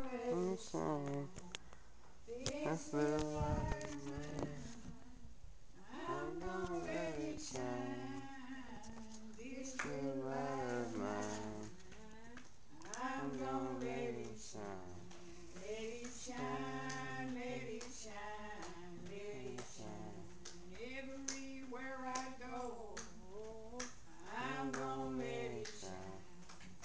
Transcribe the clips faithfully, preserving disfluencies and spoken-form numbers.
let it shine. This little light of mine, I'm gonna let it shine. This little light of mine, I'm gonna let it shine. Let it shine, let it shine, let it shine. Everywhere I go, I'm gonna let it shine.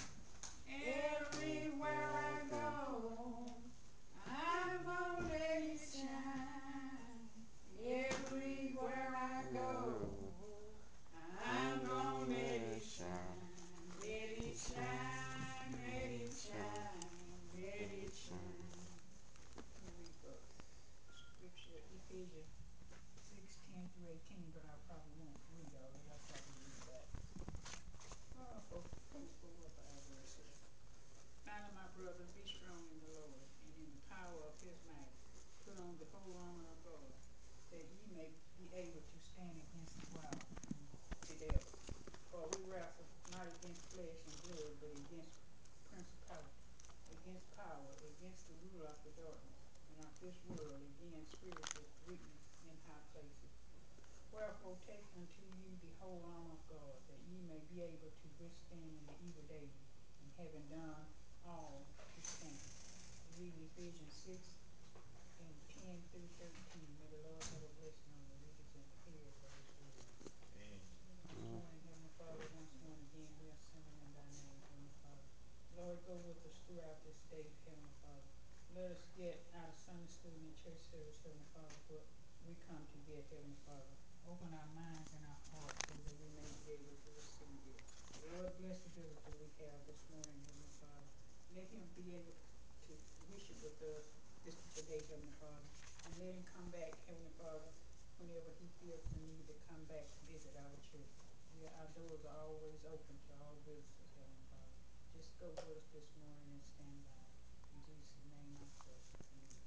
Everywhere I go, I'm gonna let it shine. Everywhere I go, I'm gonna let it shine. Let it shine, let it shine, let it shine. Let me read the scripture, Ephesians six, ten through eighteen, but I probably won't read all of it. I'll probably read that. Oh, for, for, for what the verse here. Finally, my brother, be strong in the Lord and in the power of his might. Put on the whole armor of God, that ye may be able to stand against the wild the devil. For we wrestle not against flesh and blood, but against principality, against power, against the ruler of the darkness, and of this world, against spiritual weakness in high places. Wherefore take unto you the whole armor of God, that ye may be able to withstand in the evil day, and having done all to stand. Reading Ephesians six and ten through thirteen. May the Lord have a blessing on the readers and the hearers of his word. Amen. This morning, Heavenly Father, once more and again, we are sending in thy name, Heavenly Father. Lord, go with us throughout this day, Heavenly Father. Let us get out of Sunday school and church service, Heavenly Father, what we come to get, Heavenly Father. Open our minds and our hearts so that we may be able to receive it. Lord, bless the visitor we have this morning, Heavenly Father. Let him be able to worship with us this today, Heavenly Father. And let him come back, Heavenly Father, whenever he feels the need to come back to visit our church. We, our doors are always open to all visitors, Heavenly Father. Just go with us this morning and stand by. In Jesus' name I pray. Amen.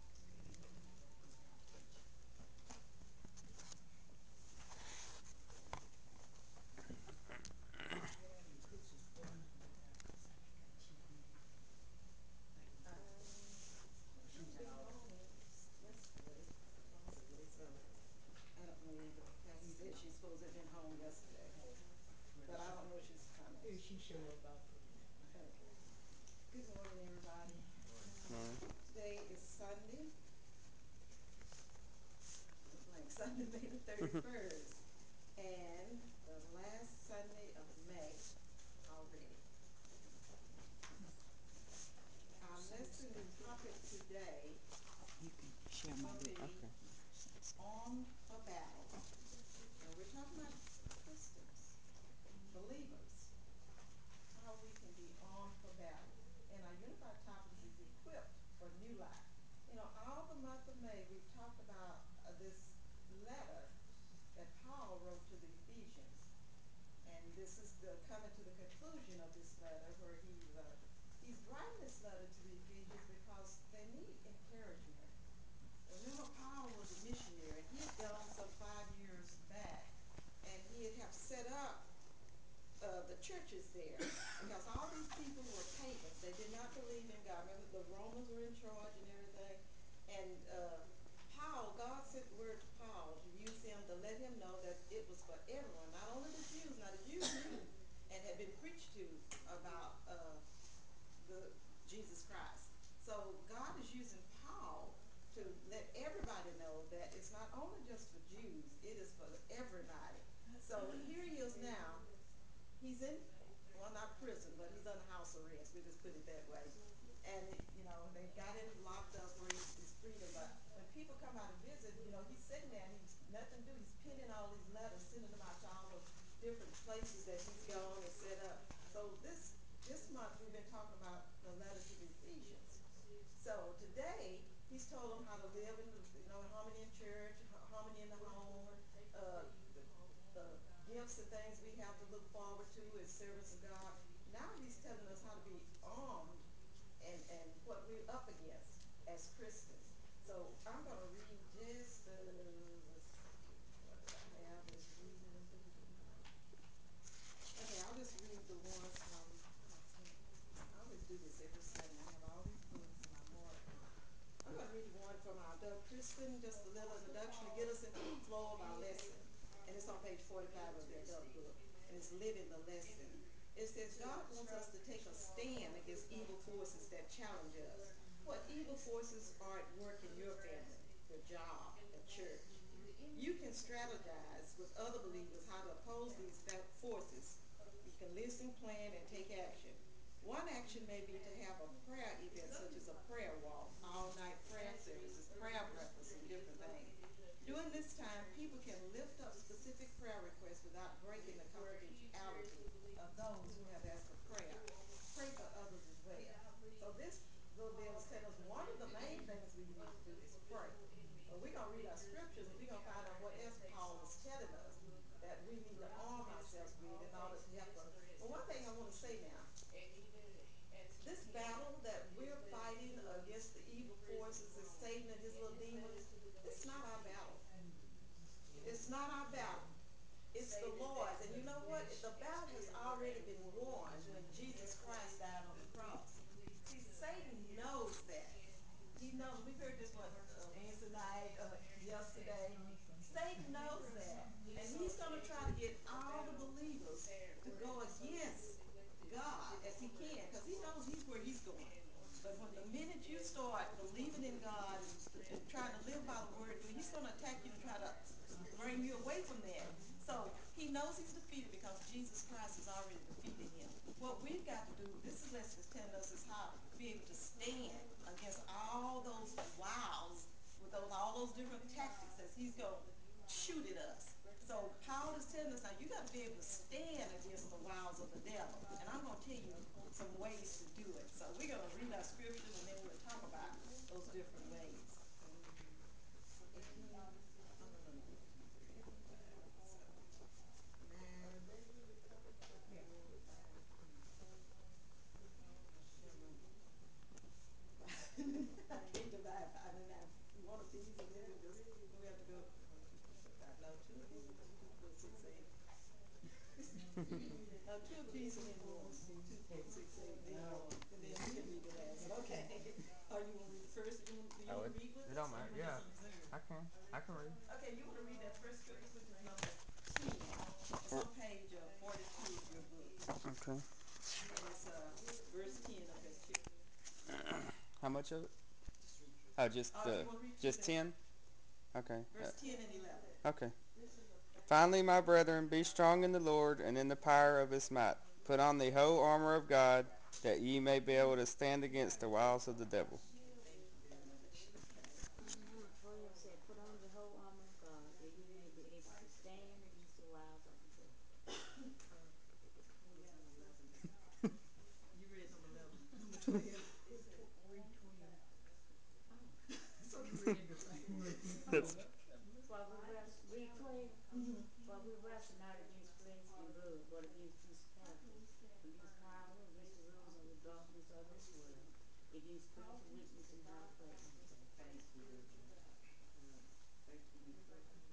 She's been home yesterday, supposedly, so I don't know either. Kathy said she's supposed to have been home yesterday, but I don't know if she's coming. If she show up, I'll put it in. Okay. Good morning, everybody. Morning. Today is Sunday. Looks like Sunday, May the thirty-first, and the last Sunday of May already. Our lesson topic today You can share my will book. be Okay. armed for battle. And we're talking about Christians, believers, how we can be armed for battle. And our unified topic is equipped for new life. You know, all the month of May, we've talked about uh, this letter that Paul wrote to the Ephesians. And this is the coming to the conclusion of this letter where he's, uh, he's writing this letter to the Ephesians because they need encouragement. Remember, Paul was a missionary, and he had gone some five years back, and he had have set up uh, the churches there because all these people were pagans. They did not believe in God. Remember, the Romans were in charge and everything. And uh, Paul, God sent word to Paul to use him to let him know that it was for everyone, not only the Jews. Now, the Jews knew and had been preached to about uh, the Jesus Christ. So God is using Paul to let everybody know that it's not only just for Jews, it is for everybody. So here he is now. He's in, well, not prison, but he's under house arrest. We just put it that way. And, it, you know, they got him locked up where he's, he's freedom. But when people come out to visit, you know, he's sitting there and he's nothing to do. He's penning all these letters, sending them out to all the different places that he's gone and set up. So this this month we've been talking about the letter to the Ephesians. So today he's told them how to live in the, you know, harmony in church, harmony in the home, uh, the, the gifts and things we have to look forward to as servants of God. Now he's telling us how to be armed and, and what we're up against as Christians. So I'm going to read just, uh, let's see, what did I have? Just reading. Okay, I'll just read the ones from, I always do this every Sunday. I have all these books and I mark putting just a little introduction to get us into the flow of our lesson. And it's on page forty-five of the adult book. And it's living the lesson. It says God wants us to take a stand against evil forces that challenge us. What evil forces are at work in your family, your job, at church? You can strategize with other believers how to oppose these forces. You can listen, plan, and take action. One action may be to have a prayer event such as a prayer walk, all-night prayer services, prayer breakfasts, and different things. During this time, people can lift up specific prayer requests without breaking the confidentiality of those who have asked for prayer. Pray for others as well. So this little deal is telling us one of the main things we need to do is pray. But we're going to read our scriptures and we're going to find out what else Paul is telling us that we need to arm ourselves with in order to help us. But one thing I want to say now, this battle that we're fighting against the evil forces and Satan and his little demons, it's not our battle. It's not our battle. It's the Lord's. And you know what? The battle has already been won when Jesus Christ died on the cross. See, Satan knows that. He knows. We've heard this one uh, Wednesday night, uh, yesterday. Satan knows that. And he's going to try to get all the believers to go against God as he can, because he knows he's where he's going. But when the minute you start believing in God and, and trying to live by the word, he's going to attack you and try to bring you away from that. So he knows he's defeated because Jesus Christ has already defeated him. What we've got to do, this is lesson is telling us is how to be able to stand against all those wiles with those all those different tactics that he's going to shoot at us. So Paul is telling us now you got to be able to stand against the wiles of the devil. And I'm going to tell you some ways to do it. So we're going to read our scriptures and then we'll talk about those different ways. eighteen, oh, no, no, no, no. So, nine, yeah, five, eight divide five and nine. One of these and then we just, we have to go, one, two, three, four, five. No, two of these and then two, four, six, eight. No, two of these and then one. Two, four, six, eight, then one. And then we can read the last. Okay. Oh, you want to read the first? You want, do you I want would. to read with It us? don't Or matter. you want Yeah, to listen? I can. I can read. Okay, you want to read that first scripture, which is number ten. It's on page uh, forty-two of your book. Okay. And it's uh, verse ten of that chapter. How much of it? Oh, just Oh, the you want to read just that? ten. Okay. Uh, Verse ten and eleven. okay. Finally, my brethren, be strong in the Lord and in the power of His might. Put on the whole armor of God, that ye may be able to stand against the wiles of the devil. Thank you very much. Number twelve said, put on the whole armor of God, that you may be able to stand against the wiles of the devil. Uh, what was number eleven? You read number eleven. Number twelve. Read twelve. Oh. So you read the same way. That's For we wrestle, read twelve. Mhm. For we wrestle not against flesh and blood, but against principalities, against power, against the rulers of the darkness of this world, against spiritual wickedness in high places. Okay, thank you. Uh, thirteen and fourteen.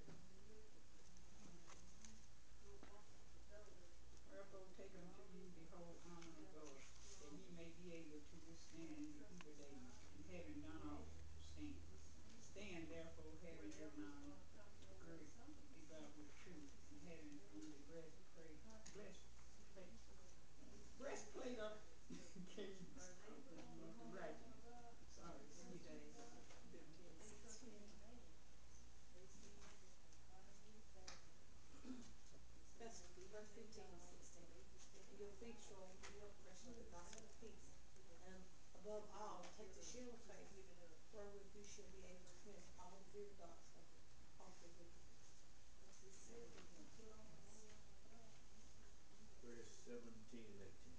Wherefore take unto you the whole armor of God, that ye may be able to withstand in the evil days, and having done all, to stand. Stand therefore, having your mind girded about with truth, and having on the breastplate, breastplate, breastplate of kings. I couldn't read the writing. Sorry, excuse me. Okay, fifteen and sixteen. Verse, verse fifteen and sixteen. And your feet shod with the preparation of the gospel of peace. And above all, take the shield of faith, wherewith you shall be able to quench all the fiery darts of, of the wicked. Verse seventeen and eighteen.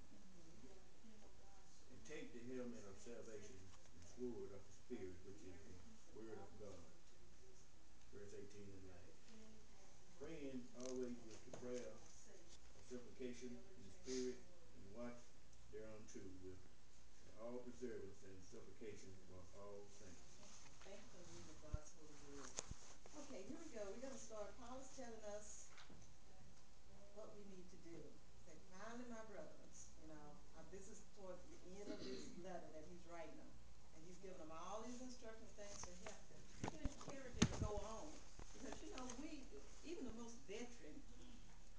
And take the helmet of salvation and sword of the Spirit, which is the word of God. Verse eighteen and last. Praying always with the prayer of supplication in the Spirit, and watch thereunto with all perseverance and supplication for all saints. Thank you for the reading of God's holy word. Okay, here we go. We're going to start. Paul is telling us what we need to do. Say, finally, my brothers, you know, uh, this is towards the end of this letter that he's writing them. And he's giving them all these instructions, things to help them. Here, here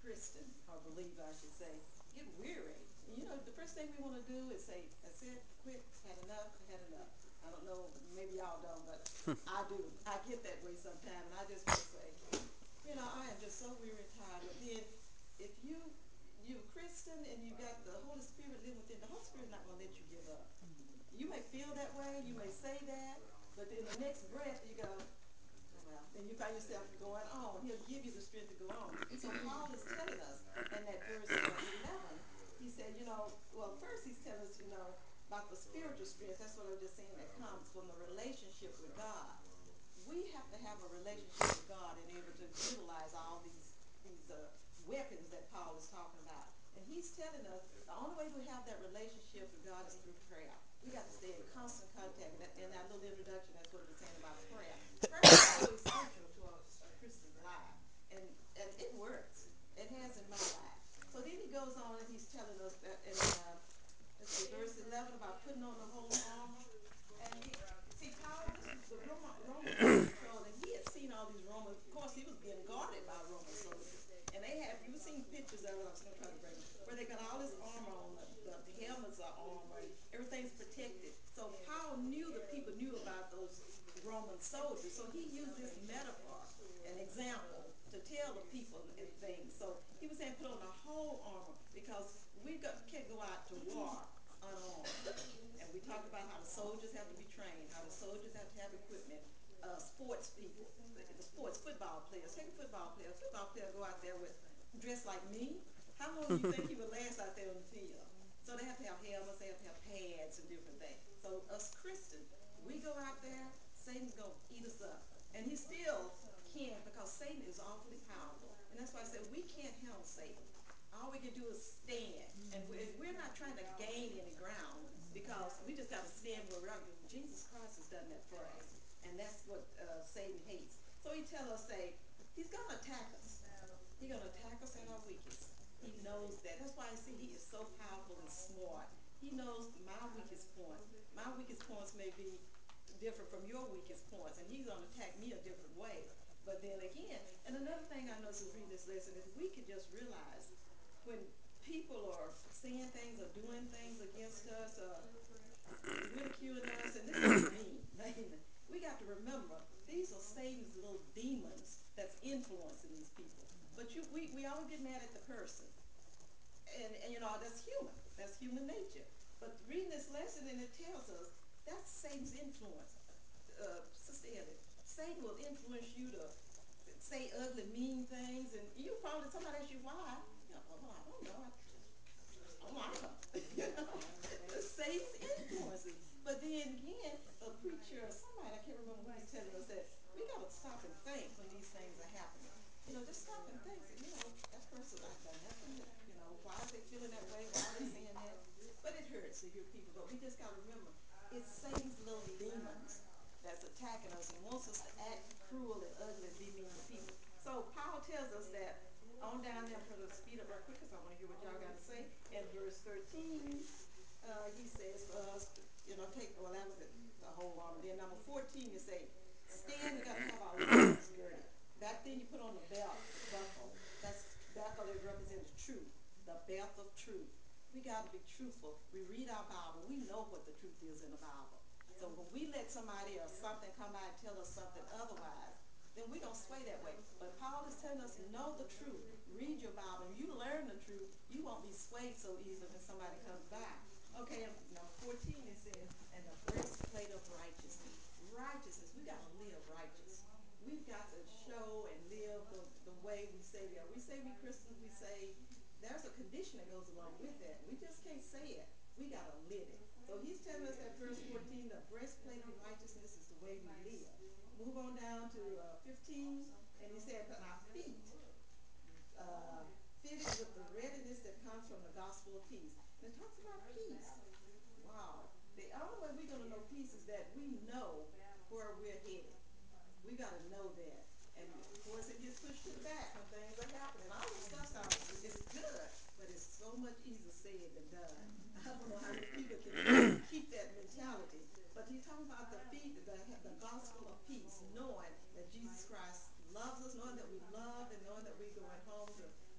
Christian, or believer, I should say, get weary. You know, the first thing we want to do is say, that's it, quit, had enough, I had enough. I don't know, maybe y'all don't, but I do. I get that way sometimes, and I just want to say, you know, I am just so weary and tired. But then, if you you a Christian and you got the Holy Spirit living within, the Holy Spirit is not going to let you give up. You may feel that way, you may say that, but in the next breath you go, oh well, then you find yourself going on. He'll give you the strength to go on. So Paul is telling us in that verse uh, eleven, he said, you know, well, first he's telling us, you know, about the spiritual strength. That's what I was just saying, that comes from the relationship with God. We have to have a relationship with God and able to utilize all these these uh, weapons that Paul is talking about. And he's telling us the only way we have that relationship with God is through prayer. We got to stay in constant contact. And that, in that little introduction, that's what it was saying about prayer. Prayer is so essential to a, a Christian's life, and and it works. It has in my life. So then he goes on and he's telling us that in uh, let's see, verse eleven about putting on the whole armor. And he, see, Paul, this was the Roman, Romans were in control, and he had seen all these Romans. Of course, he was being guarded by Roman soldiers, and they have. You've seen pictures of it. I'm just gonna try to bring it, where they got all this armor on. The, the, the helmets are armor, and everything's protected. So Paul knew the people knew about those Roman soldiers. So he used this metaphor, an example, to tell the people and things. So he was saying, put on the whole armor because we got, can't go out to war unarmed. And we talked about how the soldiers have to be trained, how the soldiers have to have equipment. Uh, sports people, the, the sports football players. Take a football player. A football player go out there with dressed like me. How long do you think he would last out there on the field? So they have to have helmets, they have to have pads and different things. So us Christians, we go out there, Satan's gonna eat us up, and he still can because Satan is awfully powerful. And that's why I said we can't handle Satan. All we can do is stand, and we're, we're not trying to gain any ground because we just got to stand where we're at. Jesus Christ has done that for us, and that's what uh, Satan hates. So he tells us, say, he's gonna attack us. He's gonna attack us at our weakest. He knows that. That's why I see he is so powerful and smart. He knows my weakest points. My weakest points may be different from your weakest points, and he's gonna attack me a different way. But then again, and another thing I noticed is reading this lesson, if we could just realize when people are saying things or doing things against us, uh, ridiculing us, and this is mean. We got to remember these are Satan's little demons that's influencing these people. But you, we, we all get mad at the person, and, and you know that's human. That's human nature. But reading this lesson and it tells us that's Satan's influence. Uh, Sister Elliot, Satan will influence you to say ugly, mean things, and you probably somebody asks you why. You know, well, I don't know. I just don't like her. You know, Satan's influences. But then again, a preacher or somebody, I can't remember who was telling us that we got to stop and think when these things are happening. You know, just stop and think. You know, that person, I've done nothing. That, you know, why are they feeling that way? Why are they saying that? But it hurts to hear people. But we just got to remember, it's Satan's little demons that's attacking us and wants us to act cruel and ugly and be mean to people. So Paul tells us that on down there, I'm trying to speed up right quick because I want to hear what y'all got to say. In verse thirteen, uh, he says for us, to, you know, take, well, that was it, the whole armor. Then number fourteen, you say, stand, we got to have our loins girded. Back then you put on the belt, the buckle. That's buckle that represents truth, the belt of truth. We got to be truthful. We read our Bible. We know what the truth is in the Bible. So when we let somebody or something come out and tell us something otherwise, then we don't sway that way. But Paul is telling us, know the truth. Read your Bible. When you learn the truth, you won't be swayed so easily when somebody comes by. Okay, number fourteen, it says, and the breastplate of righteousness. Righteousness. We got to live righteous. We've got to show and live the, the way we say we are. We say we Christians, we say there's a condition that goes along with that. We just can't say it. We got to live it. So he's telling us that verse fourteen, the breastplate of righteousness is the way we live. Move on down to uh, fifteen, and he said, and our feet uh, fitted with the readiness that comes from the gospel of peace. And it talks about peace. Wow. The only way we're going to know peace is that we know where we're headed. We got to know that. And of course, it gets pushed to the back when things are happening. All this stuff sounds, it's good, but it's so much easier said than done. I don't know how many people can keep that mentality. But he's talking about the feet, the, the gospel of peace, knowing that Jesus Christ loves us, knowing that we love, and knowing that we're going home to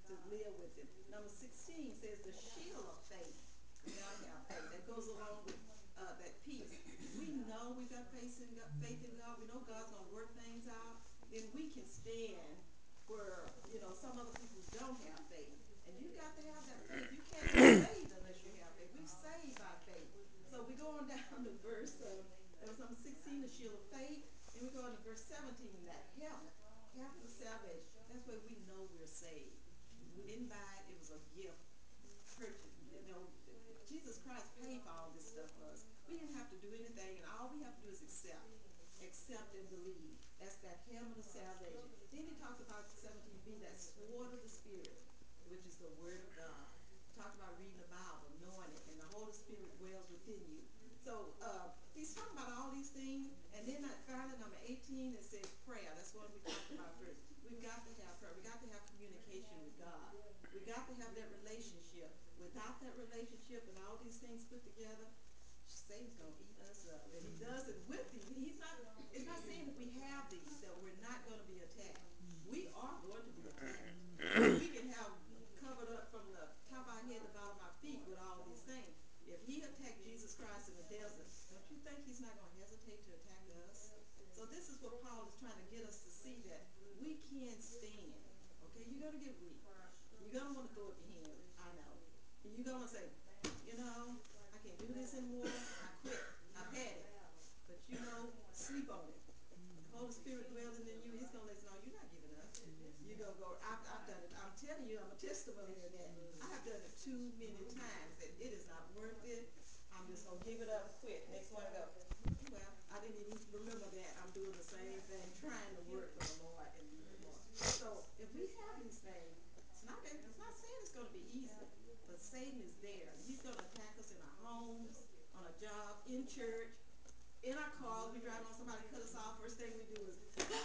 to live with him. Number sixteen says the shield of faith. We gotta have faith. That goes along with uh, that peace. We know we got faith in God, faith in God. We know God's gonna work things out. Then we can stand where you know some other people don't have faith. And you got to have that faith. You can't be saved unless you have faith. We're saved by faith. So we go on down to verse. Uh, that was number sixteen, the shield of faith. And we go on to verse seventeen, that helmet, helmet of salvation. That's where we know we're saved. We didn't buy it; it was a gift. Purchase. You know, Jesus Christ paid for all this stuff for us. We didn't have to do anything, and all we have to do is accept, accept and believe. That's that helmet of salvation. Then he talks about seventeen b, that sword of the Spirit, which is the Word of God. Talk about reading the Bible, knowing it, and the Holy Spirit dwells within you. So uh, he's talking about all these things, and then that finally number eighteen, it says prayer. That's what we talked about first. We've got to have prayer. We got to have communication with God. We got to have that relationship. Without that relationship and all these things put together, Satan's gonna eat us up, and he does it with these. He's not. It's not saying that we have these that we're not going to be attacked. We are going to be attacked. We can have covered up from the top of our head to the bottom of our feet with all these things. If he attacked Jesus Christ in the desert, don't you think he's not going to hesitate to attack us? So this is what Paul is trying to get us to see, that we can stand. Okay, you're going to get weak. You're going to want to throw up your hands. I know. You're going to say, you know, I can't do this anymore. I quit. I've had it. But you know, sleep on it. The Holy Spirit dwells in you. He's going to let us know you're not giving up. You're going to go, I've, I've done it. I'm telling you, I'm a testimony of that. I have done it too many times, and it is not worth it. I'm just going to give it up and quit. Next one I go, well, I didn't even remember that. I'm doing the same thing, trying to work for the Lord and do the Lord. So if we have these things, it's not, it's not saying it's going to be easy, but Satan is there. He's going to attack us in our homes, on a job, in church, in our cars. We drive on, somebody cut us off. First thing we do is,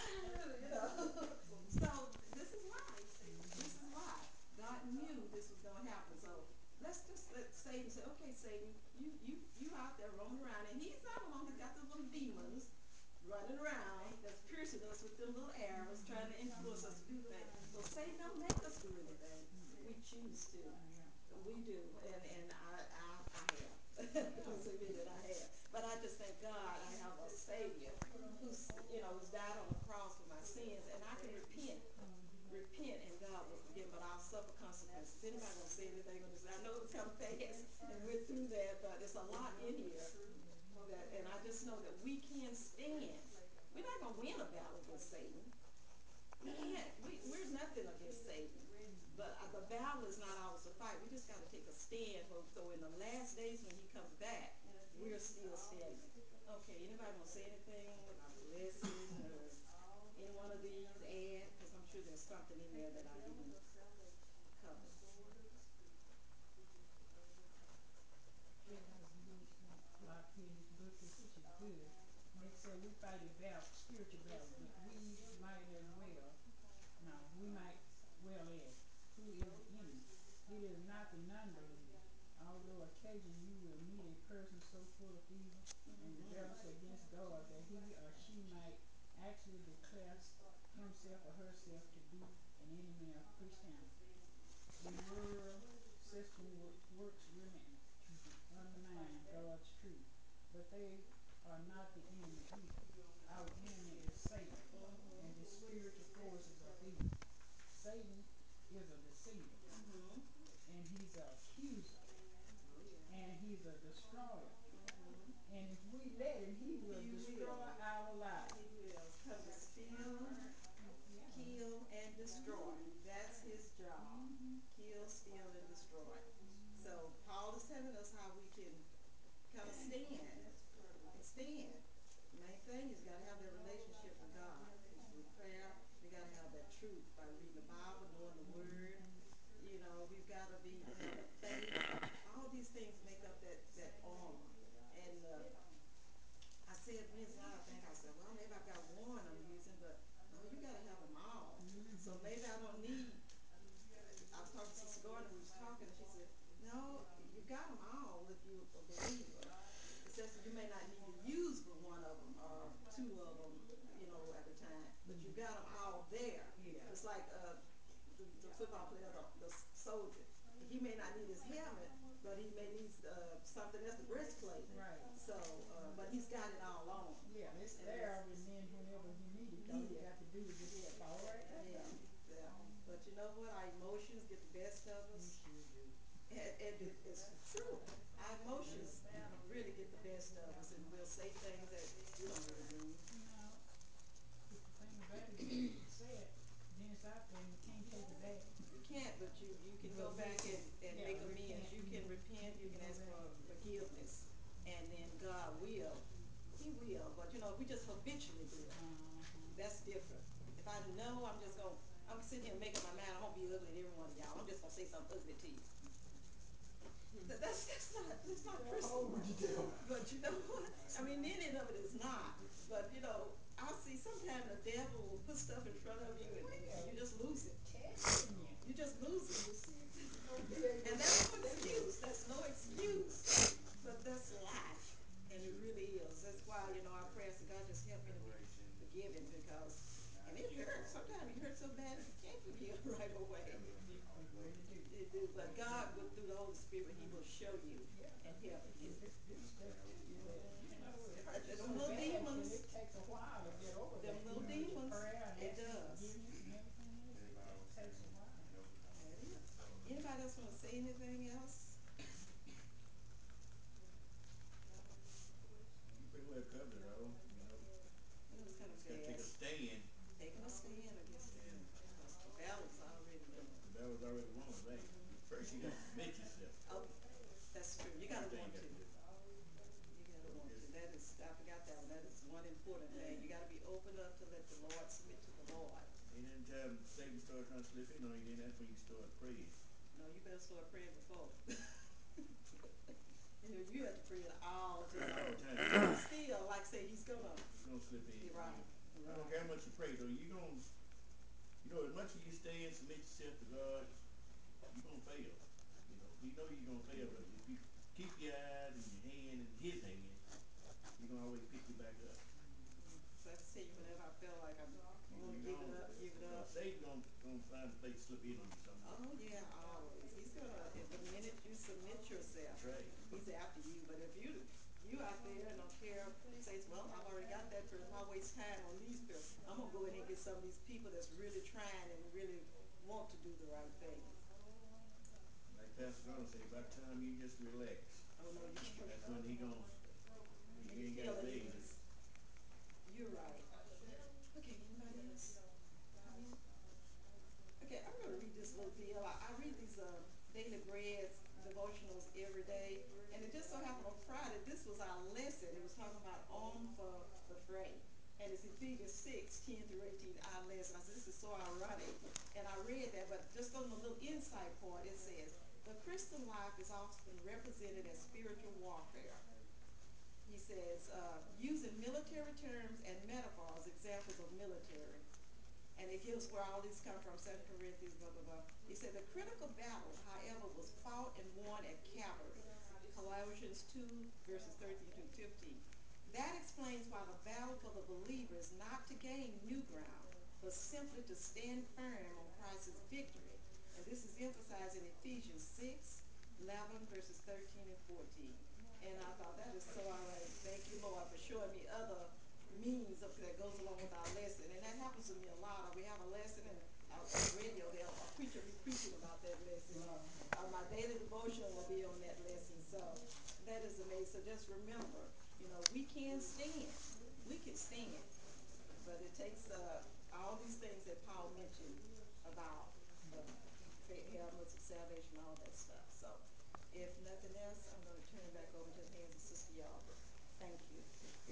you know. So this is why. This is why God knew this was going to happen. So let's just let Satan say, okay, Satan, you you you out there roaming around, and he's not alone. He's got those little demons running around that's piercing us with them little arrows, trying to influence us to do things. So Satan don't make us do anything. We choose to. We do, and and I I, I have. Don't say me that I have, but I just thank God I have a Savior who's you know who's died on the cross for my sins, and I can repent, repent, and God will forgive. But I'll suffer consequences. Anybody gonna say anything on this? I know it's kind of fast, and we're through that, but it's a lot in here. That, and I just know that we can stand. We're not gonna win a battle against Satan. We can't. We, we're nothing against Satan. But uh, the battle is not ours to fight. We just got to take a stand. So, so in the last days when he comes back, we're still standing. Okay, anybody want to say anything about blessing or any one of these add? Because I'm sure there's something in there that I didn't cover. A lot here in this book, is, which is good. And it said we fight a battle, spiritual battle, but we might as well. No, we might well ask, who is the enemy? It is not the non-believer. Although occasionally you will meet a person so full of evil and rebellious against God that he or she might actually declare himself or herself to be an enemy of Christianity. The world system works relentlessly to undermine God's truth, but they are not the enemy either. Our enemy is Satan and the spiritual forces of evil. Satan is a deceiver, Mm-hmm. and he's an accuser, Oh yeah. and he's a destroyer. Mm-hmm. And if we let him, he will He destroy will. our lives. He will come to steal, kill, and destroy. That's his job. Kill, steal, and destroy. So Paul is telling us how we can kind of stand and stand. The main thing is you got to have that relationship with God. With prayer, we got to have that truth by reading the Bible, knowing the Word. You know, we've got to be have that faith. All these things make up that that armor. And uh, I said Wednesday night, I think I said, well, maybe I've got one I'm using, but no, you got to have them all. So maybe I don't need. I was talking to Sister Gordon, we was talking, and she said, no, you got them all if you're a believer. It says that you may not need to use but one of them or two of them, you know, at a time, but you got them all there. Yeah. It's like uh, the, the football player, the, the soldier. He may not need his helmet, but he may need uh, something else, the breastplate. Right. So, uh, but he's got it all on. Yeah, it's And there, it's- and then whenever you need it, all you Yeah. got to do is just Yeah. fall right back Yeah, down. yeah. But you know what? Our emotions get the best of You us. sure do. And, and it, it's true. Our emotions really get the best of us, and we'll say things that we don't really mean. No, but the thing about it is, you say it, then it's out there, and you can't take it back. You can't, but you, you can go But back you- and, and yeah, make amends. repent. You can repent, you can go ask back for and- forgiveness, and then God will. He will, but you know, if we just habitually do it, Uh-huh. that's different. If I know I'm just gonna, I'm sitting here making my mind, I'm gonna be ugly to every one of y'all, I'm just gonna say something ugly to you. That- That's, that's not, that's not Christian. But you know what? I mean, any of it is not. But you know, I see sometimes the devil will put stuff in front of you, and, and you just lose it. Testing you. You just lose To it. see if you're gonna be able And to that's no stand it. excuse. That's no excuse. But that's life. And it really is. That's why, you know, our prayers to God, just help me to be forgiving, because, and it hurts. Sometimes it hurts so bad that you can't forgive right away. It, it really do. It do. But God, with, through the Holy Spirit, He will show you Yeah, and help you. This, this stuff too, you know, you know, it hurts you so Them little bad till demons. it takes a while to get over Them that. little You know, your demons. prayer and It asking does. forgiveness and everything else, it, it takes a while. That is. Anybody else want to say anything else? You pretty well covered it all, you know. It was kind of Just gotta take a fast. stand, Taking a stand against it. and Because the battle's already the, done. the battle's already won, right? First you gotta submit yourself. Oh, that's true. You gotta Everything want to. you gotta do. You gotta want to. That is, I forgot that one. That is one important thing. You gotta be open up to let the Lord submit to the Lord. And anytime Satan starts trying to slip in on you, then that's when you start praying. No, you better start praying before. You know, you have to pray at all Pray times. all the time. But still, like I say, he's gonna. He's gonna slip in. You're right. I don't care how much you pray, though. You gonna, you know, as much as you stand, submit yourself to God, you're gonna fail. You know, you know you're gonna fail, but if you keep your eyes and your hand in His hand, He's gonna always pick you back up. So I say, whenever I feel like I'm You gonna know, give you it up, give it uh, up. Satan gonna, gonna find a place to slip in on you somewhere. Oh yeah, always. He's gonna. If the minute you submit yourself, That's right. he's after you. But if you you out there and don't care, says, well, I've already got that person. Why waste time on these people? I'm gonna go ahead and get some of these people that's really trying and really want to do the right thing. Like Pastor Donald say, by the time you just relax, Oh no, you can't. that's when he gonna, You he ain't feel got it ways. is. You're right. Okay, anybody else? Come in. Okay, I'm gonna read this little deal. I, I read these um, daily bread devotionals every day, and it just so happened on Friday, this was our lesson. It was talking about armed for the fray. And it's Ephesians six, ten through eighteen, our lesson. I said, this is so ironic. And I read that, but just on the little insight part, it says, the Christian life is often represented as spiritual warfare. He says, uh, using military terms and metaphors, examples of military. And it gives where all these come from, Second Corinthians, blah, blah, blah. He said the critical battle, however, was fought and won at Calvary. Colossians two, verses thirteen to fifteen. That explains why the battle for the believer is not to gain new ground, but simply to stand firm on Christ's victory. And this is emphasized in Ephesians six, eleven, verses thirteen and fourteen. And I thought that is so all right. Thank you, Lord, for showing me other means of, that goes along with our lesson. And that happens to me a lot. We have a lesson and uh, on the radio, they'll a preacher be preaching about that lesson. Uh, uh, my daily devotion will be on that lesson. So that is amazing. So just remember, you know, we can stand. We can stand. But it takes uh, all these things that Paul mentioned about uh, helmets of salvation, all that stuff. So if nothing else, I'm going to turn it back over to the hands of Sister Yarborough. Thank you.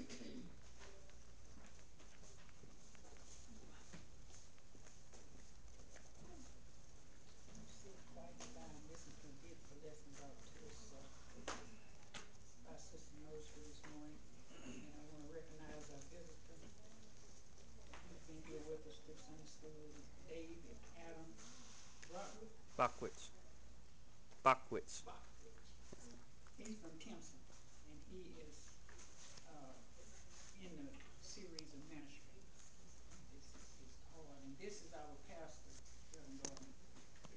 You sit quiet and down and listen to a beautiful lesson brought to us uh, by Sister Mosley this morning. And I want to recognize our visitor who's been here with us through Sunday school, David Adam Broadwood. Buckwitch. Buckwitch. Bachwitch. He's from Timpson, and he is uh, in the series of ministry. This is his heart, and this is our pastor, Reverend Gardner.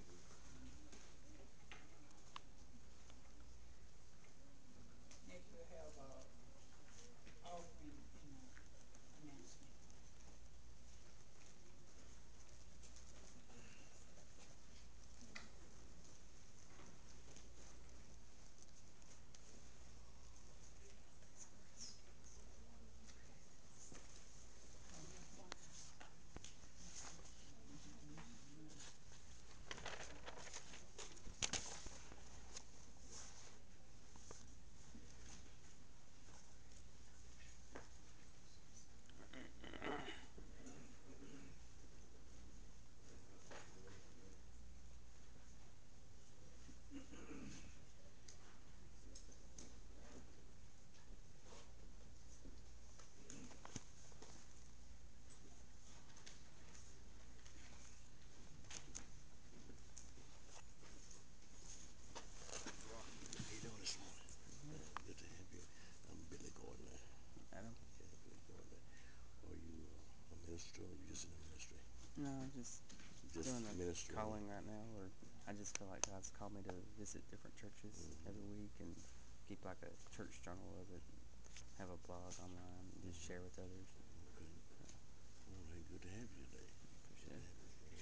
No, just Just doing a ministering. calling right now, or I just feel like God's called me to visit different churches Mhm. every week and keep like a church journal of it. Have a blog online and just share with others. Okay. All right. Good to have you today. Appreciate it.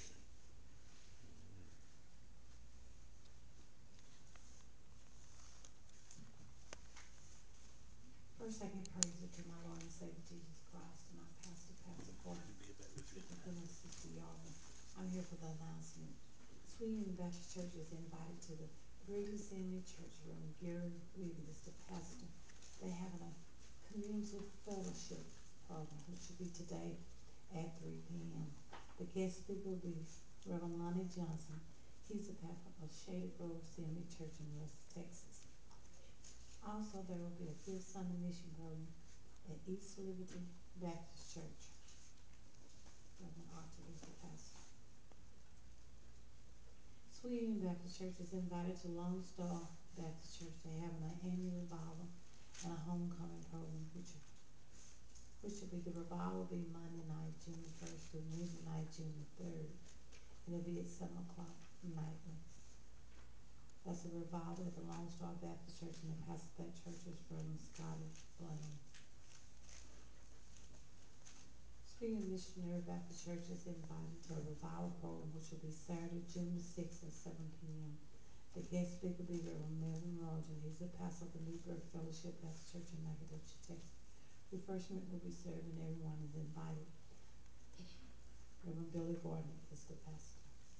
First, I give praise to my Lord and Savior Jesus Christ and our pastor, Pastor Gordon, Superintendent Sister Yarvin. I'm here for the announcement. Sweden Baptist Church is invited to the Greeley Assembly Church Room. Gary Greeley is the pastor. They're having a community fellowship program, which will be today at three p m The guest speaker will be Reverend Lonnie Johnson. He's the pastor of Shady Grove Assembly Church in Russell, Texas. Also, there will be a Fifth Sunday mission program at East Liberty Baptist Church. Reverend Archer is the pastor. Sweet Baptist Church is invited to Lone Star Baptist Church. They're having an annual revival and a homecoming program, which which will be the revival will be Monday night, June the first through Wednesday night, June the third. And it'll be at seven o'clock nightly. That's a revival at the Lone Star Baptist Church, and the pastor of that church is Reverend Scotty Blaine. Spring Missionary Baptist Church is invited to a revival program, which will be Saturday, June the sixth at seven p m The guest speaker will be Reverend Melvin Roger. He's the pastor of the New Birth Fellowship Baptist Church in Nacogdoches, Texas. Refreshment will be served and everyone is invited. Reverend Billy Gordon is the pastor.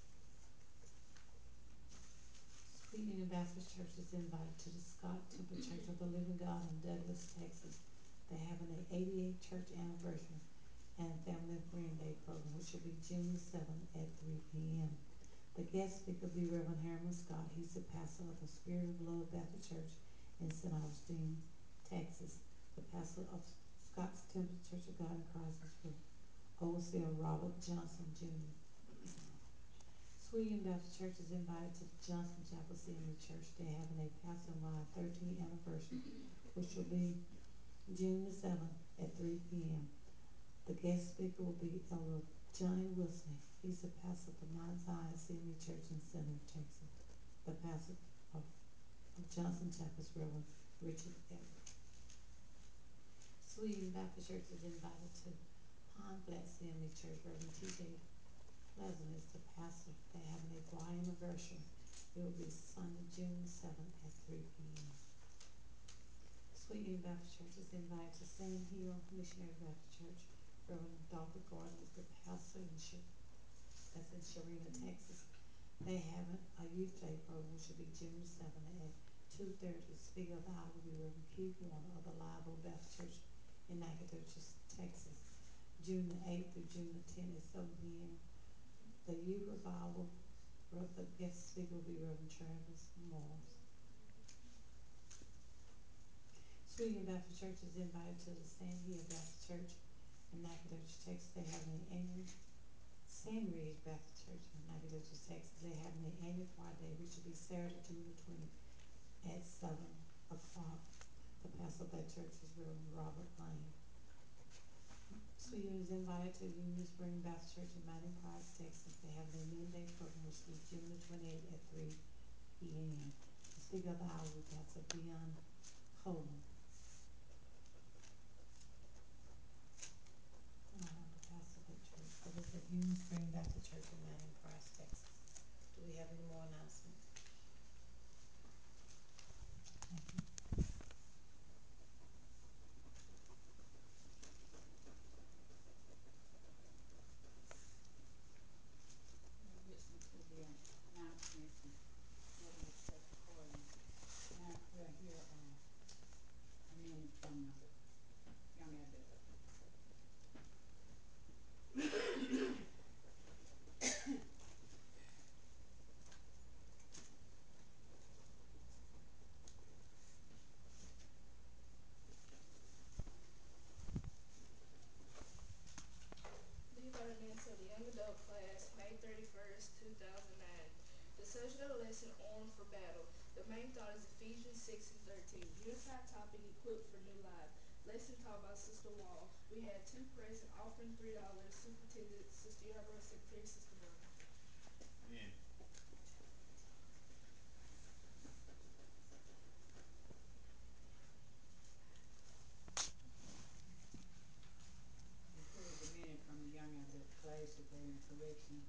Sweet Union Baptist Church is invited to the Scott Temple Church of the Living God in Douglas, Texas. They're having an eighty-eighth church anniversary and Family and Friend Day program, which will be June the seventh at three p m The guest speaker will be Reverend Herman Scott. He's the pastor of the Spirit of Love Baptist Church in Saint Augustine, Texas. The pastor of Scott's Temple Church of God in Christ is Overseer Robert Johnson, Junior Sweet Baptist Church is invited to the Johnson Chapel Assembly Church. They're having a Pastor and Wife thirteenth anniversary, which will be June the seventh at three p m The guest speaker will be Elder Johnny Wilson. He's the pastor of the Mount Zion Assembly Church in Center, Texas. The pastor of, of Johnson Chapel is Reverend Richard Everett. Sweet Baptist Church is invited to Pine Flat Assembly Church. Reverend T J Pleasant is the pastor. They're having a choir anniversary. It will be Sunday, June seventh at three p m Sweet Union Baptist Church is invited to Sand Hill Missionary Baptist Church. Reverend Doctor Gordon is the pastor in Sh- that's in Sharina, Texas. They have a youth day program, which will be June seventh at two thirty. Speaker of the hour will be Reverend Keith Warner of the Live Oak Baptist Church in Nacogdoches, Texas. June the eighth through June the tenth at seven p m The youth revival, the guest speaker will be Reverend Travis Morris. Sweet Union Baptist Church is invited to the Sand Hill Baptist Church in Nacogdoches, Texas. They have an annual Sand Ridge Baptist Church in Nacogdoches, Texas. They have an annual choir day, which will be Saturday, June the twentieth at seven o'clock. The pastor of that church is Reverend Robert Lane. Sweet Union is invited to Union Spring Baptist Church in Mountain Price, Texas. They have their midday program, which will be June the twenty-eighth at three p m The speaker of the hour will be Pastor Dion Coleman. And I have the pastor of that church. That is at Union Spring Baptist Church in Mountain Price, Texas. Do we have any more announcements? Thank you. We'll listen to the announcements and what will take according. Now we'll hear um, a minute from the young adult. These are the minutes of the young adult class, May thirty-first, two thousand nine. The subject of the lesson, Armed for Battle. The main thought is Ephesians six and thirteen. Unified topic, equipped for new life. Lesson taught by Sister Wall. We had two present offering three dollars. Superintendent, Sister Yarborough, Secretary, Sister Burton. Amen. You've heard the minute from the young adult class that they're in correction,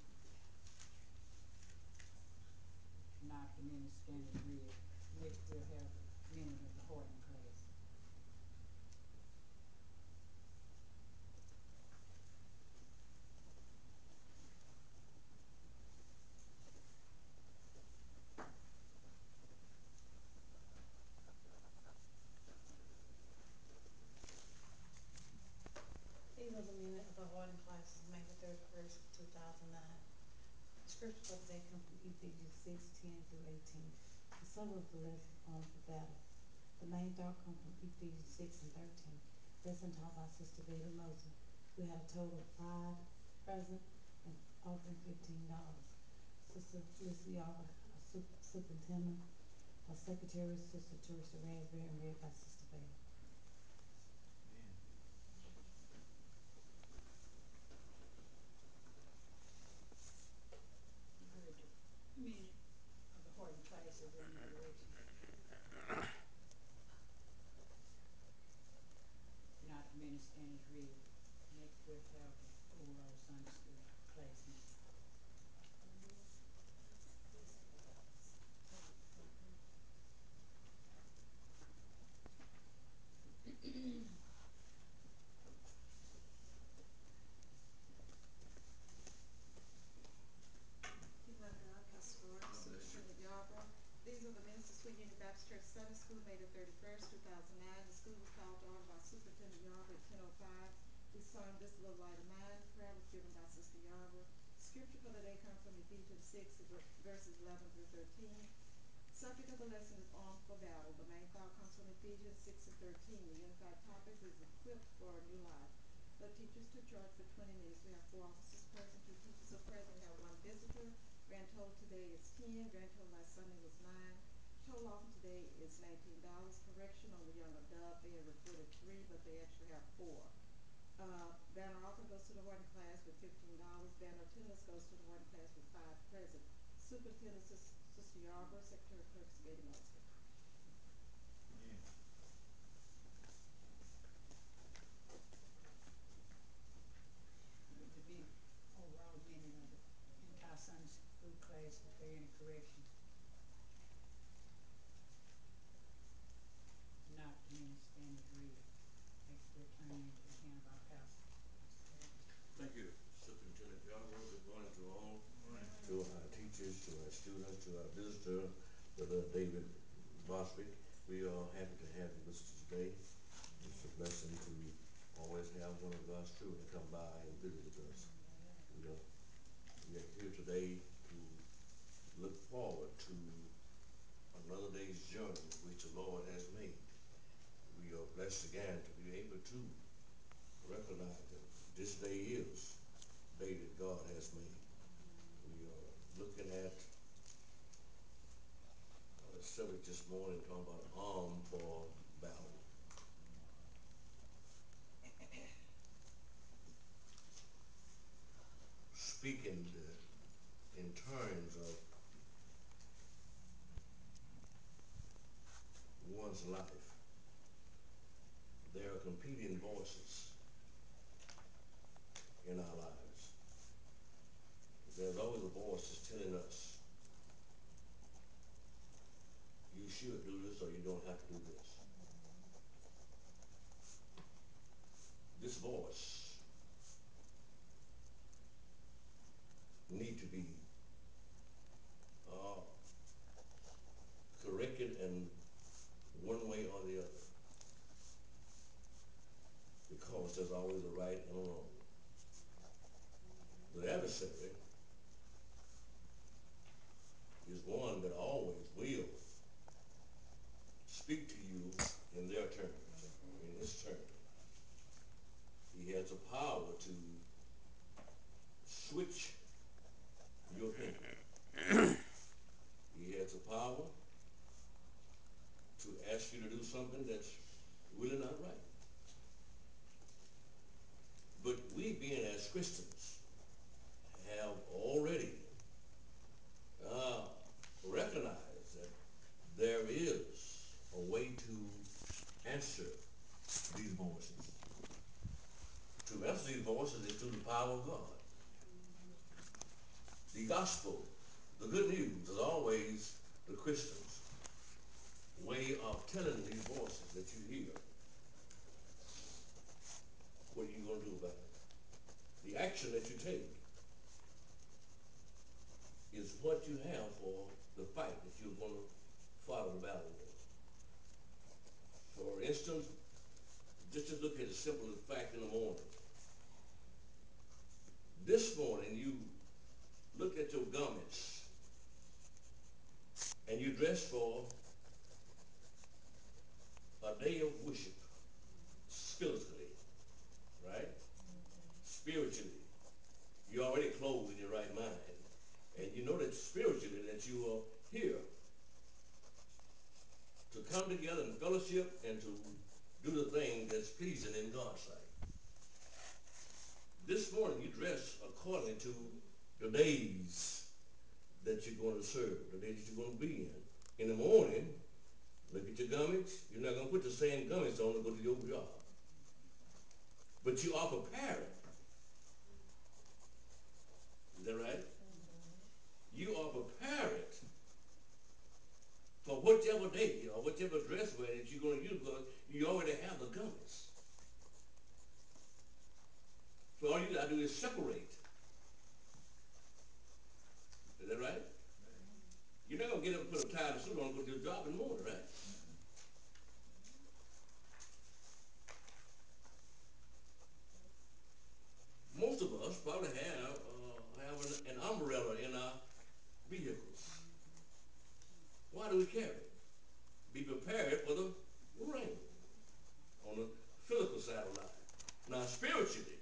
not the minute standing read. Next we'll have the minute of the Horton class. These are the minutes of the Horton classes, May the thirty-first, two thousand nine. The scripture for today comes from Ephesians six, ten through eighteen. The summary of the lesson on for battle. The main thought comes from Ephesians six and thirteen. Lesson taught by Sister Betty Moses. We had a total of five present and offering fifteen dollars. Sister Lisa Yarborough, our super- superintendent, our secretary, Sister Teresa Ransbury, and read by Sister Betty. Amen. You heard the minute of the Horton classes in correction, not the minute standing read. Next we'll have the overall Sunday school class minute. People of God, Pastor Gordon, God bless you. Superintendent Yarborough. These are the minutes of Sweet Union Baptist Church Sunday School, May the thirty-first, two thousand nine. The school was called to order by Superintendent Yarborough at ten oh five. We sung This Little Light of Mine. Prayer was given by Sister Yarborough. Scripture for the day comes from Ephesians six, verses eleven through thirteen. Subject of the lesson is armed for battle. The main thought comes from Ephesians six and thirteen. The unified topic is equipped for a new life. The teachers to charge for twenty minutes. We have four officers present, two teachers are present, we have one visitor. Grand total today is ten, grand total last Sunday was nine. Total offering today is nineteen dollars. Correction on the young adult, they have reported three, but they actually have four. Uh, banner offering goes to the Horton class with fifteen dollars. Banner attendance goes to the Horton class with five present. Superintendent, Sis- Sister Yarborough, Secretary Clerk, Betty Mosley. Amen. Heard the minute, overall minute of the entire Sunday school class that they're in correction, not the minute standing read. Next we'll turn into the hand of our pastor. Thank you, Superintendent Yarborough. Good morning to all. Good morning. To our teachers, to our students, to our visitor, Brother David Boswick. We are happy to have you with us today. It's a blessing to always have one of God's children come by and visit with us. We are, we are here today to look forward to another day's journey which the Lord has made. We are blessed again to be able to recognize that this day is the day that God has made. We are looking at uh, the subject this morning, talking about arm for battle. Speaking the, in terms of one's life, there are competing voices in our lives. There's always a voice that's telling us, you should do this or you don't have to do this. This voice need to be uh, corrected in one way or the other, because there's always a right and a wrong. The adversary is one that always will speak to you in their terms, in his terms. He has the power to switch your opinion. He has the power to ask you to do something that's really not right. Christians have already uh, recognized that there is a way to answer these voices. To answer these voices is through the power of God. The gospel, the good news, is always the Christian's way of telling these voices that you hear. What are you going to do about it? The action that you take is what you have for the fight that you're going to follow the battle with. For instance, just to look at the simple fact in the morning. This morning you looked at your garments and you dressed for a day of worship, spiritually, right? Spiritually. You're already clothed in your right mind. And you know that spiritually that you are here to come together in fellowship and to do the thing that's pleasing in God's sight. This morning you dress according to the days that you're going to serve, the days that you're going to be in. In the morning, look at your garments. You're not going to put the same garments on to go to your job. But you are preparing. Is that right? You are prepared for whichever day or whichever dress wear that you're going to use, because you already have the garments. So all you got to do is separate. Is that right? You're not going to get up and put a tie and a suit on and go to your job in the morning, right? Most of us probably have, uh, have an, an umbrella in our vehicles. Why do we carry it? Be prepared for the rain on the physical side of life. Now spiritually,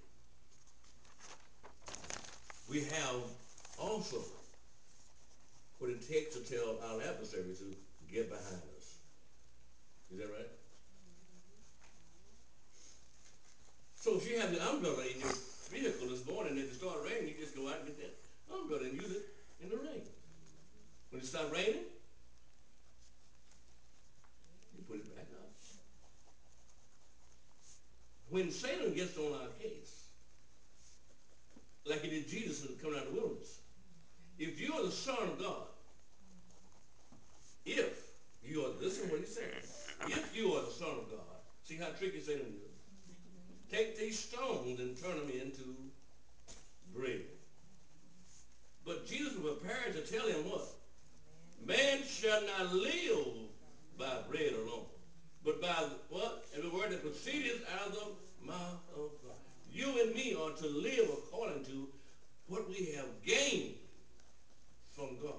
we have also what it takes to tell our adversary to get behind us. Is that right? So if you have the umbrella in your vehicle this morning, if it starts raining, you just go out and get that umbrella and use it in the rain. When it starts raining, you put it back up. When Satan gets on our case, like he did Jesus when he came out of the wilderness, if you are the Son of God, if you are, listen to what he said, if you are the Son of God, see how tricky Satan is. Take these stones and turn them into bread. But Jesus was prepared to tell him what? Man shall not live by bread alone, but by what? Every word that proceedeth out of the mouth of God. You and me are to live according to what we have gained from God.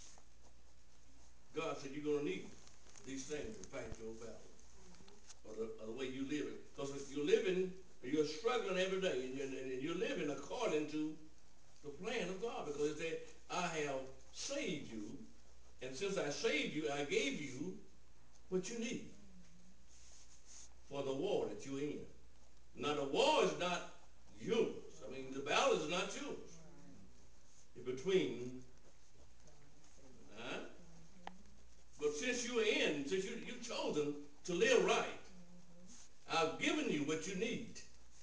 God said you're going to need these things to fight your battle, or the, or the way you live it. Because you're living, you're struggling every day, and you're, and you're living according to the plan of God. Because it said, I have saved you, and since I saved you, I gave you what you need for the war that you're in. Now the war is not yours. I mean, the battle is not yours. It's between, huh? But since you're in, since you, you've chosen to live right, I've given you what you need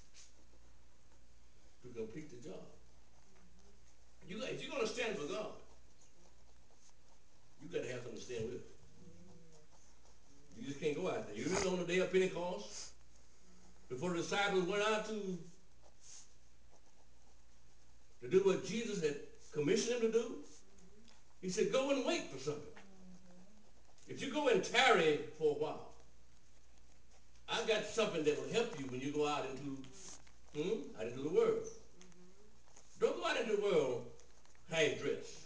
to complete the job. You got, if you're going to stand for God, you got to have something to stand with. You just can't go out there. You remember on the day of Pentecost, before the disciples went out to, to do what Jesus had commissioned them to do? He said, go and wait for something. If you go and tarry for a while, I got something that will help you when you go out into, hmm, out into the world. Don't go out into the world half dressed.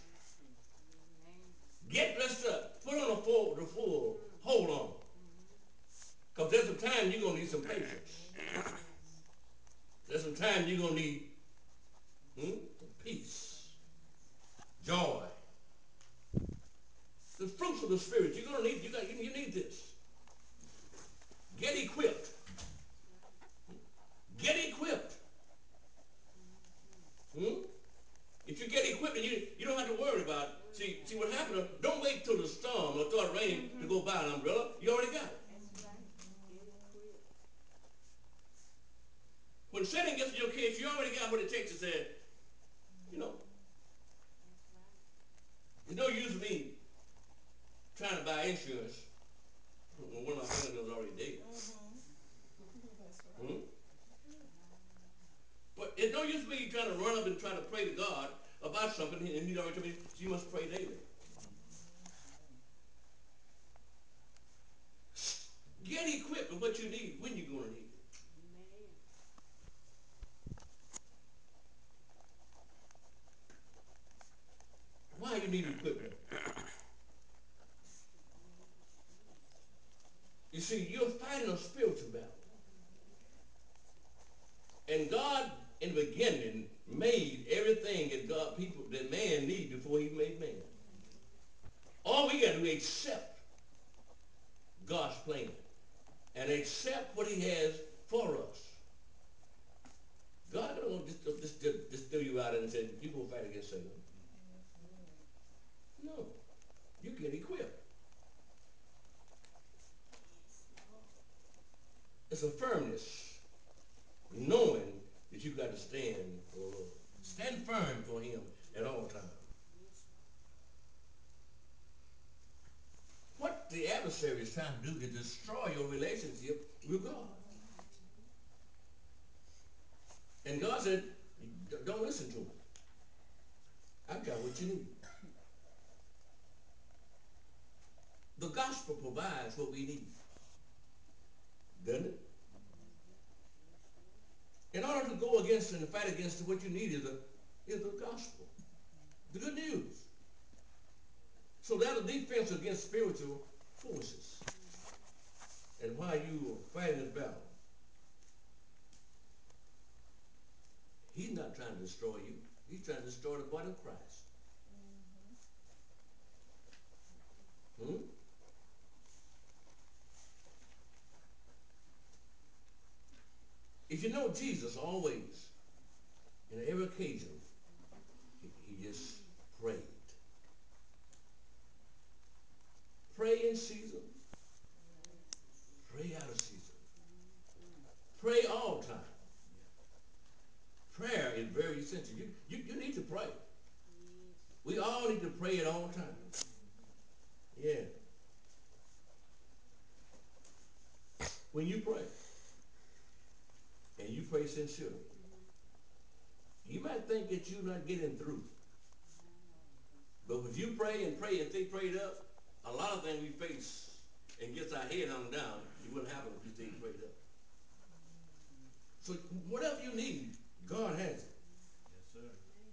Get dressed up. Put on a full, the full hold on. Because there's some time you're going to need some patience. There's some time you're going to need hmm, some peace, joy. The fruits of the Spirit, you're going to need, you, got, you, you need this. Get equipped. Get equipped. Satan gets in your case, you already got what it takes to say, you know, it's no use me trying to buy insurance when one of my family members already dead. Hmm? But it's no use me trying to run up and try to pray to God about something, and he already told me you must pray daily. Get equipped with what you need when you're going to need it. Why you need equipment? You see, you're fighting a spiritual battle. And God, in the beginning, made everything that God, people, that man needed before he made man. All we got to do is accept God's plan and accept what he has for us. God don't just, just, just, just throw you out and say, you go fight against Satan. No. You get equipped. It's a firmness, knowing that you got to stand for the Lord. Stand firm for him at all times. What the adversary is trying to do is destroy your relationship with God. And God said, don't listen to him. I've got what you need. The gospel provides what we need. Doesn't it? In order to go against and fight against what you need is the, is the gospel. The good news. So that's a defense against spiritual forces. And while you are fighting this battle, he's not trying to destroy you. He's trying to destroy the body of Christ. Hmm? If you know Jesus always, in every occasion, he, he just prayed. Pray in season. Pray out of season. Pray all time. Prayer is very essential. You, you, you need to pray. We all need to pray at all times. Yeah. When you pray, and you pray sincerely, you might think that you're not getting through. But if you pray and pray and stay prayed up, a lot of things we face and gets our head hung down, it wouldn't happen if you stayed prayed up. So whatever you need, God has it. Yes, sir.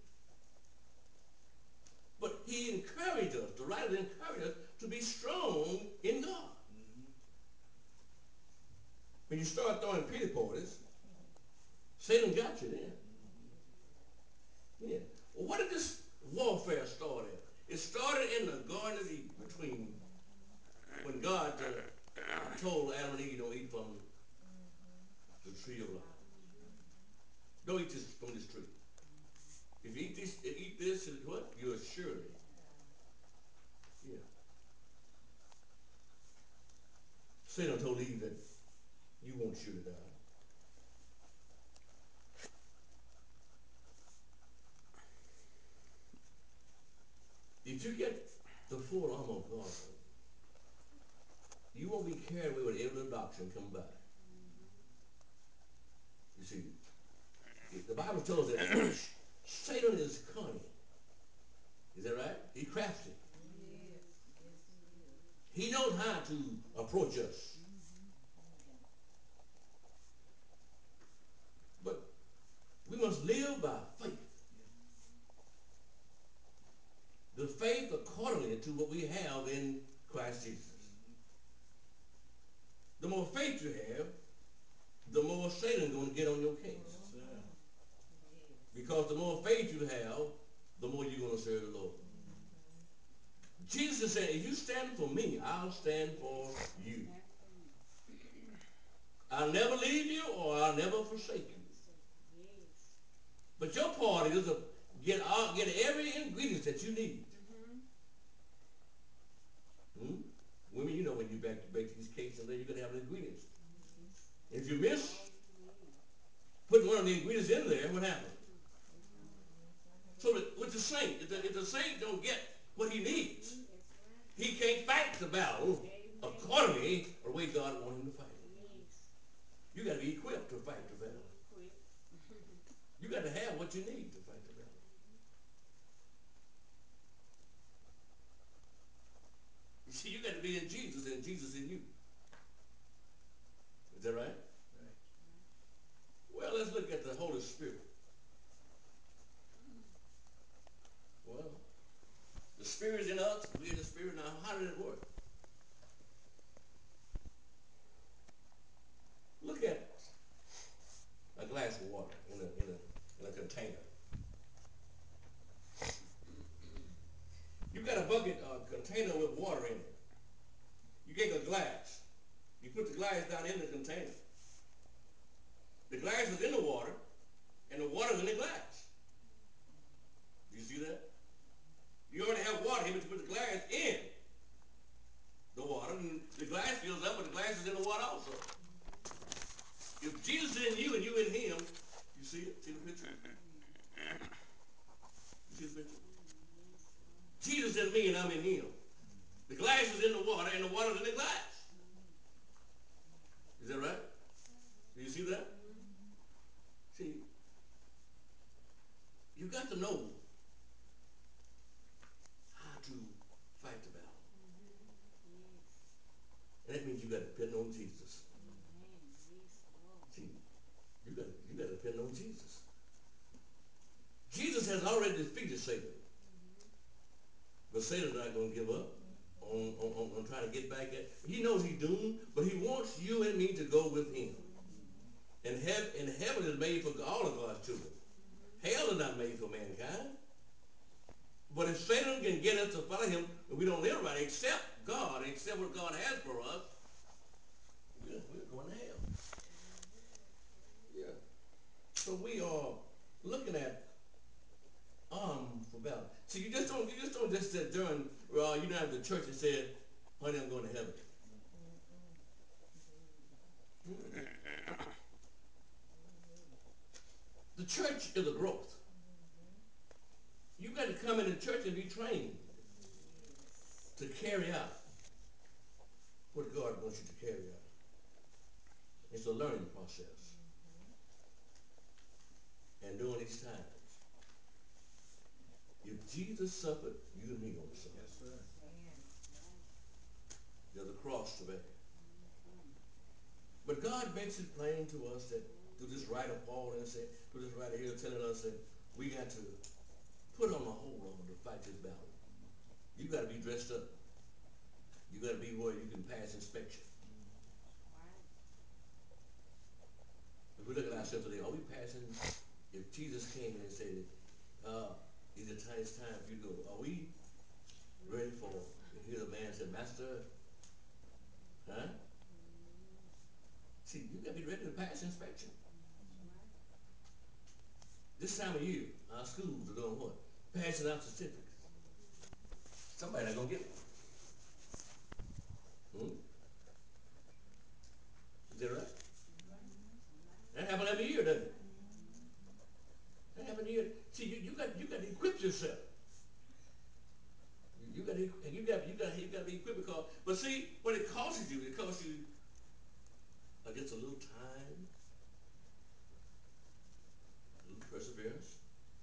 But he encouraged us, the writer encouraged us to be strong in God. Mm-hmm. When you start throwing pity parties, Satan got you then. Yeah. Well, what did this warfare start at? It started in the Garden of Eden between when God uh, told Adam and Eve, don't eat from the tree of life. Don't eat this from this tree. If you eat this, eat this, and what? You're surely. Yeah. Satan told Eve that you won't surely die. If you get the full armor of God, you won't be carried away with every little doctrine come by. You see, the Bible tells us that Satan is cunning. Is that right? He's crafty. He knows how to approach us. But we must live by faith. The faith accordingly to what we have in Christ Jesus. The more faith you have, the more Satan's going to get on your case. Yes, sir. Because the more faith you have, the more you're going to serve the Lord. Jesus is saying, if you stand for me, I'll stand for you. I'll never leave you or I'll never forsake you. But your part is to get, all, get every ingredient that you need. Hmm? Women, you know when you bake, bake these cakes and then you're going to have the ingredients. If you miss, put one of the ingredients in there, what happens? So that with the saint, if the, if the saint don't get what he needs, he can't fight the battle accordingly or the way God wants him to fight it. You got to be equipped to fight the battle. You got to have what you need to fight the battle. You see, you got to be in Jesus and Jesus in you. Is that right? Right. Well, let's look at the Holy Spirit. Well, the Spirit is in us. We're in the Spirit now. How did it work? Look at a glass of water in a, in a, in a container. You got a bucket, a container with water in it. You get a glass. You put the glass down in the container. The glass is in the water, and the water is in the glass. Do you see that? You already have water here, but you put the glass in the water, and the glass fills up, but the glass is in the water also. If Jesus is in you and you in him, you see it? See the picture? You see the picture? Jesus in me and I'm in him. The glass is in the water and the water is in the glass. Is that right? Do you see that? See, you got to know how to fight the battle. And that means you got to depend on Jesus. See, you got you got to depend on Jesus. Jesus has already defeated Satan. But Satan's not going to give up on, on, on, on trying to get back at. He knows he's doomed, but he wants you and me to go with him. And, hev- and heaven is made for all of God's children. Hell is not made for mankind. But if Satan can get us to follow him, and we don't live right, accept God, accept what God has for us, we're, we're going to hell. Yeah. So we are looking at arm for battle. See, you just don't you just don't just sit during uh, you know at the church and say, honey, I'm going to heaven. The church is a growth. You got to come into church and be trained to carry out what God wants you to carry out. It's a learning process. And during these times, if Jesus suffered, you and me gonna suffer. Yes, sir. There's a cross to bear. But God makes it plain to us that through this writer Paul and say, through this writer here telling us that we got to put on a whole armor to fight this battle. You got to be dressed up. You got to be where you can pass inspection. If we look at ourselves today, are we passing? If Jesus came in and said, uh, is it time, it's time for you to go, are we ready for it? Hear the man say, Master, huh? See, you got to be ready to pass inspection. This time of year, our schools are doing what? Passing out certificates. Somebody not going to get it. Hmm? Is that right? That happens every year, doesn't it? That happens every year. See, you, you got you got to equip yourself. You, you got to you got you got you got to be equipped because. But see, what it costs you, it costs you uh, just a little time, a little perseverance,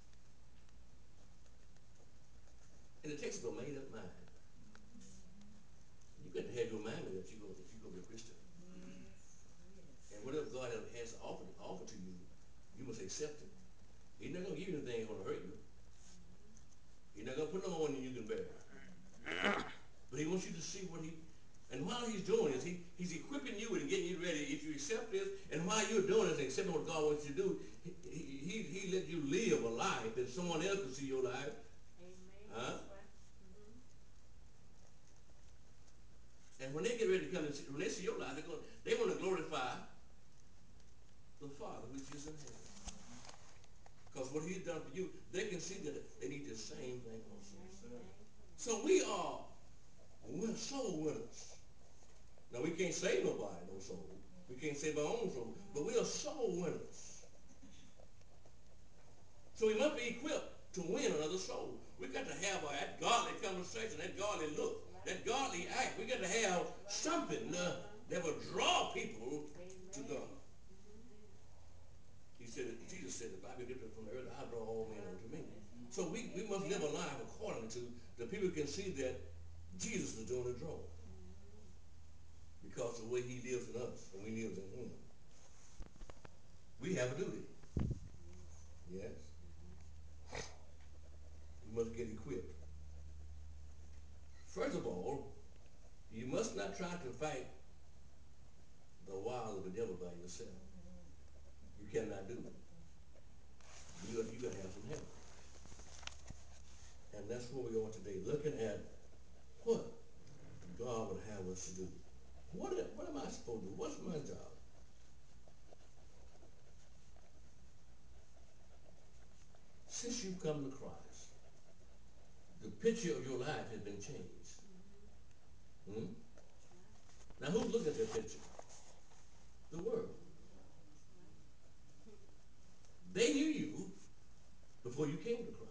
and it takes a made up mind. You got to have your mind made up that you go that you go be a Christian. And whatever God has to offer, offer to you, you must accept it. He's not going to give you anything that's going to hurt you. He's not going to put no more than you can bear. But he wants you to see what he, and while he's doing this, he, he's equipping you and getting you ready. If you accept this, and while you're doing this and accepting what God wants you to do, he, he, he let you live a life that someone else can see your life. Amen. Huh? And when they get ready to come and see, when they see your life, they're going, they want to glorify the Father which is in heaven. Because what he's done for you, they can see that they need the same thing also. Yes, so we are win- soul winners. Now we can't save nobody, no soul. We can't save our own soul. But we are soul winners. So we must be equipped to win another soul. We got to have a, that godly conversation, that godly look, that godly act. We got to have something uh, that will draw people to God. He said, Jesus said, the Bible different from the earth, I draw all men unto me. So we, we must live a life according to the people can see that Jesus is doing the drawing. Because of the way he lives in us and we live in him. We have a duty. Yes. We must get equipped. First of all, you must not try to fight the wiles of the devil by yourself. You cannot do it. You got, you got to have some help. And that's where we are today, looking at what God would have us to do. What, what am I supposed to do? What's my job? Since you've come to Christ, the picture of your life has been changed. Hmm? Now who's looking at that picture? The world. They knew you before you came to Christ.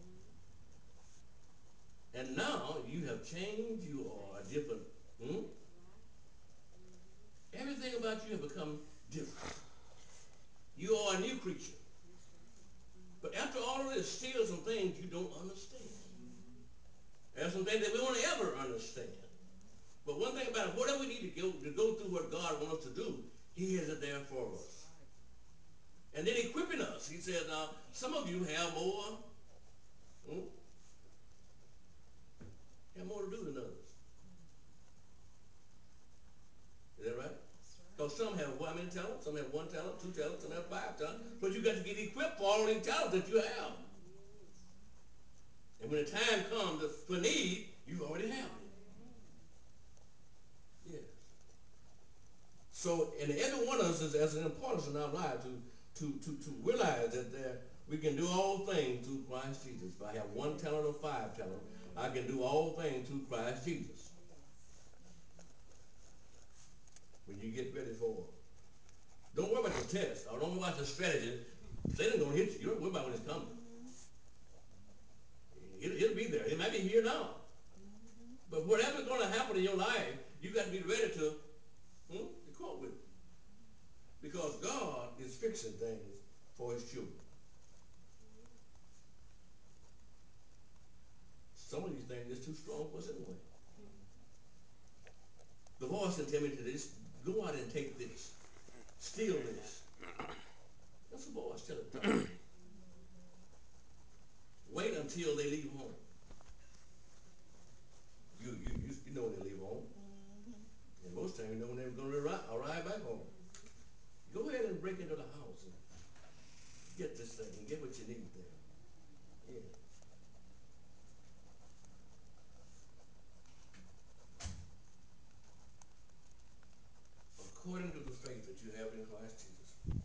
And now you have changed, you are a different, hmm? Everything about you has become different. You are a new creature. But after all of this, still some things you don't understand. There's some things that we won't ever understand. But one thing about it, whatever we need to go, to go through what God wants us to do, he has it there for us. And then equipping us. He says, now, some of you have more, hmm, have more to do than others. Is that right? Because some have one many talents, some have one talent, two talents, some have five talents. But you got to get equipped for all these talents that you have. And when the time comes for need, you already have it. Yes. So, and every one of us is as an importance in our life to, to, to, to realize that there, we can do all things through Christ Jesus. If I have one talent or five talents, I can do all things through Christ Jesus. When you get ready for it. Don't worry about the test, or don't worry about the strategy. Satan's going to hit you. You don't worry about when it's coming. It'll, it'll be there. It might be here now. But whatever's going to happen in your life, you got to be ready to, hmm, to cope with it. Because God is fixing things for his children. Some of these things are too strong for us anyway. The voice can tell me to this, go out and take this. Steal this. That's the voice telling me. Wait until they leave home. You, you, you, you know when they leave home. And most times you know when they're going to arrive, arrive back home. Go ahead and break into the house and get this thing and get what you need there. Yeah. According to the faith that you have in Christ Jesus,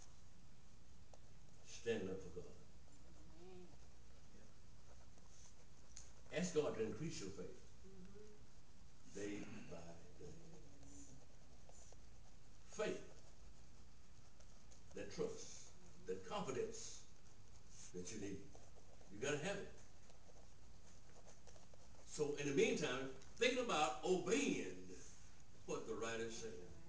stand up for God. Ask God to increase your faith day by day. Faith, that trust, that confidence that you need. You got to have it. So in the meantime, thinking about obeying what the writer said.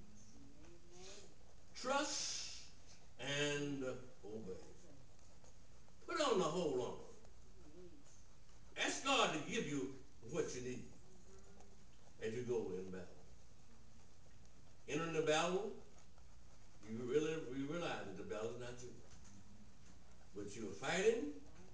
Trust and obey. Put on the whole armor. Ask God to give you what you need as you go in battle. Entering the battle, you really you realize that the battle is not you. But you're fighting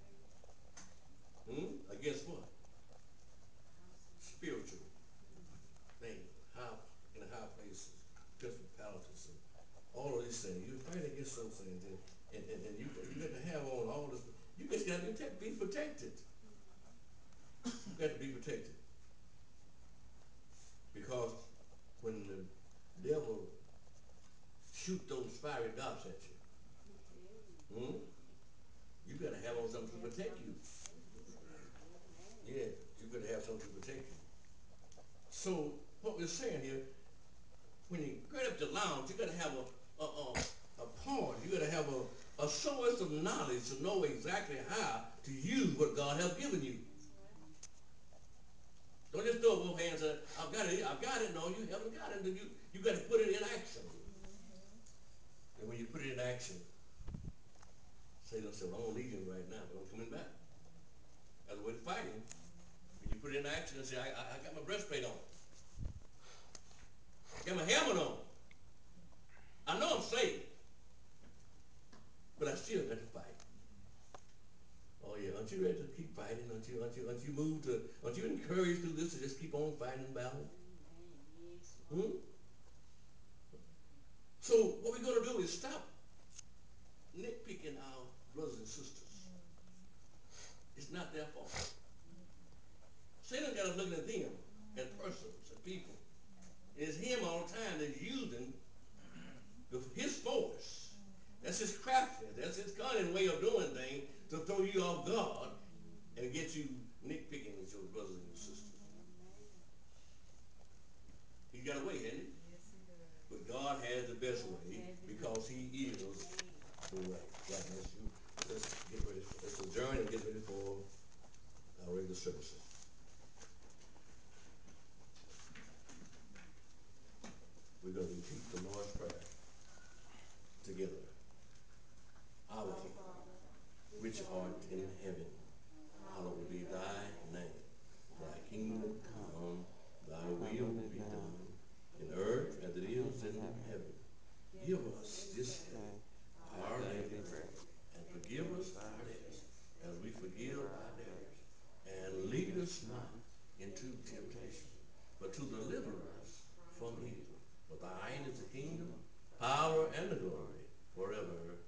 hmm, against what? Spiritual things, high, in high places, principalities, and all of these things. You're fighting against those things, and, and, and, and you, you got to have on all this. You just got to be protected. You got to be protected. Because when the devil shoot those fiery darts at you, hmm, you got to have on something to protect you. Yeah, you got to have something to protect you. So what we're saying here, when you get up to lounge, you got to have a a, a, a pause. You got to have a, a show us some knowledge to know exactly how to use what God has given you. Don't just throw both hands up, I've got it, I've got it. No, you haven't got it. You, you got to put it in action. And when you put it in action, Satan said, well, I'm going to leave him right now, but I'm coming back. That's the way to fight him. When you put it in action and say, I, I, I got my breastplate on. I got my helmet on. I know I'm saved. But I still got to fight. Oh yeah, aren't you ready to keep fighting? Aren't you, aren't you, aren't you moved to, aren't you encouraged through this to just keep on fighting the battle? Hmm? So what we're going to do is stop nitpicking our brothers and sisters. It's not their fault. Satan got us looking at them, at persons, at people. It's him all the time that's using the, his force. That's his craftiness. That's his cunning way of doing things to throw you off guard and get you nitpicking with your brothers and your sisters. He got a way, hasn't he? But God has the best way because he is the way. God bless you. Let's get ready for, let's adjourn and get ready for our regular services. We're going to repeat the Lord's Prayer together. Our Father, which art in heaven, hallowed be thy name. Thy kingdom come, thy will be done, in earth as it is in heaven. Give us this day our daily bread, and forgive us our debts, as we forgive our debtors. And lead us not into temptation, but to deliver us from evil. For thine is the kingdom, power, and the glory, forever